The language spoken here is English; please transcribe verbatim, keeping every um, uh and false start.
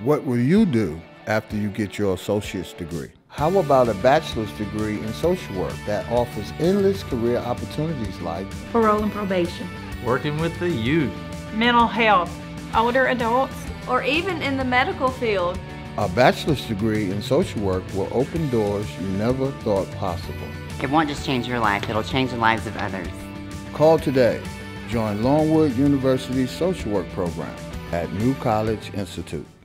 What will you do after you get your associate's degree? How about a bachelor's degree in social work that offers endless career opportunities like parole and probation, working with the youth, mental health, older adults, or even in the medical field? A bachelor's degree in social work will open doors you never thought possible. It won't just change your life, it'll change the lives of others. Call today. Join Longwood University's social work program at New College Institute.